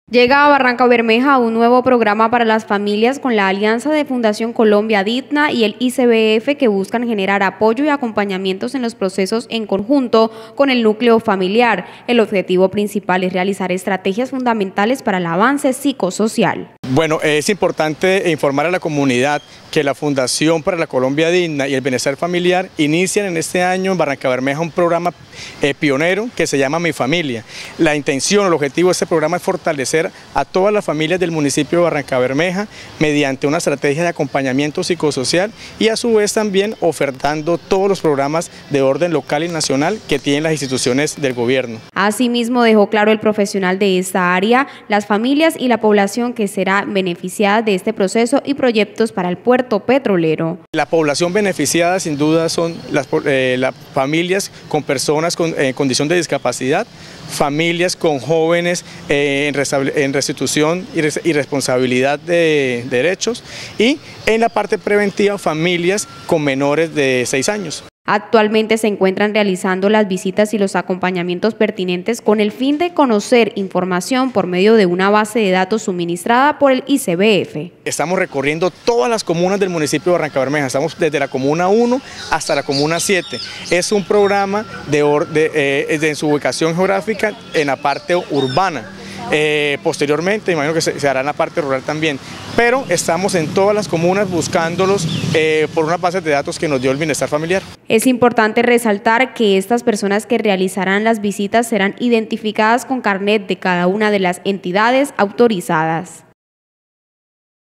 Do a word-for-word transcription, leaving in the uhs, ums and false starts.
Llega a Barrancabermeja un nuevo programa para las familias con la alianza de Fundación Colombia Digna y el I C B F, que buscan generar apoyo y acompañamientos en los procesos en conjunto con el núcleo familiar. El objetivo principal es realizar estrategias fundamentales para el avance psicosocial. Bueno, es importante informar a la comunidad que la Fundación para la Colombia Digna y el Bienestar Familiar inician en este año en Barrancabermeja un programa eh, pionero que se llama Mi Familia. La intención, el objetivo de este programa es fortalecer a todas las familias del municipio de Barrancabermeja mediante una estrategia de acompañamiento psicosocial y a su vez también ofertando todos los programas de orden local y nacional que tienen las instituciones del gobierno. Asimismo, dejó claro el profesional de esta área, las familias y la población que será beneficiada de este proceso y proyectos para el puerto petrolero. La población beneficiada sin duda son las, eh, las familias con personas con eh, condición de discapacidad, familias con jóvenes eh, en, en restitución y, res, y responsabilidad de, de derechos, y en la parte preventiva familias con menores de seis años. Actualmente se encuentran realizando las visitas y los acompañamientos pertinentes con el fin de conocer información por medio de una base de datos suministrada por el I C B F. Estamos recorriendo todas las comunas del municipio de Barrancabermeja, estamos desde la comuna uno hasta la comuna siete. Es un programa de, de, eh, de su ubicación geográfica en la parte urbana. Eh, posteriormente, imagino que se, se hará en la parte rural también, pero estamos en todas las comunas buscándolos eh, por unas bases de datos que nos dio el Bienestar Familiar. Es importante resaltar que estas personas que realizarán las visitas serán identificadas con carnet de cada una de las entidades autorizadas.